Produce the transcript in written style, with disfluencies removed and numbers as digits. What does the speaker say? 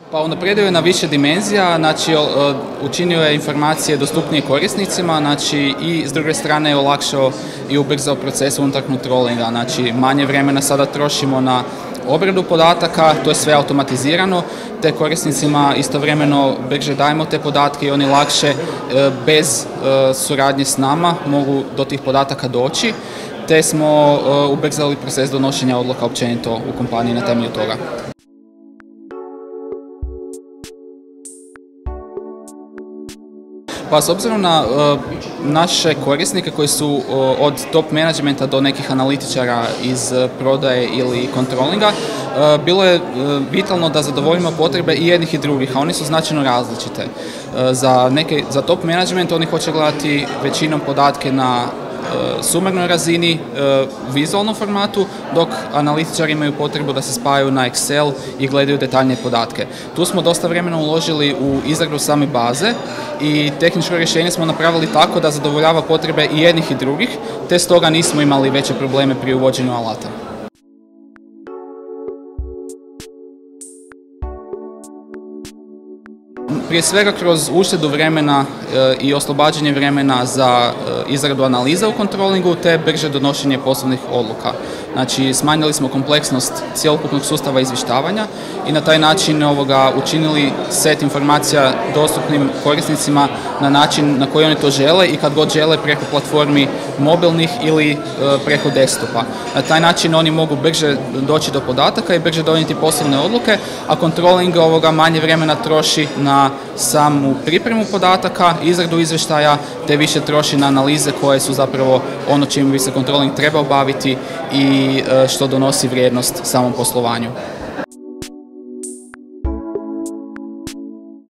Pa unaprijedio je na više dimenzija, znači učinio je informacije dostupnije korisnicima, znači i s druge strane je olakšao i ubrzao proces unutar kontrolinga, znači manje vremena sada trošimo na obradu podataka, to je sve automatizirano, te korisnicima istovremeno brže dajemo te podatke i oni lakše bez suradnje s nama mogu do tih podataka doći, te smo ubrzali proces donošenja odluka općenito u kompaniji na temelju toga. Pa s obzirom na naše korisnike koji su od top menadžmenta do nekih analitičara iz prodaje ili kontrolinga, bilo je vitalno da zadovoljimo potrebe i jednih i drugih, a oni su značajno različite. Za top menadžment oni hoće gledati većinom podatke na sumarnoj razini, vizualnom formatu, dok analitičari imaju potrebu da se spajaju na Excel i gledaju detaljnije podatke. Tu smo dosta vremena uložili u izradu same baze i tehničko rješenje smo napravili tako da zadovoljava potrebe i jednih i drugih, te stoga nismo imali veće probleme pri uvođenju alata. Prije svega kroz uštedu vremena i oslobađanje vremena za izradu analiza u kontrolingu te brže donošenje poslovnih odluka. Znači, smanjili smo kompleksnost cjelokupnog sustava izvještavanja i na taj način učinili set informacija dostupnim korisnicima na način na koji oni to žele i kad god žele preko platformi mobilnih ili preko desktopa. Na taj način oni mogu brže doći do podataka i brže donijeti poslovne odluke, a kontroling manje vremena troši na samu pripremu podataka, izradu izvještaja, te više troši na analize koje su zapravo ono čime bi se kontroling trebao baviti i što donosi vrijednost samom poslovanju.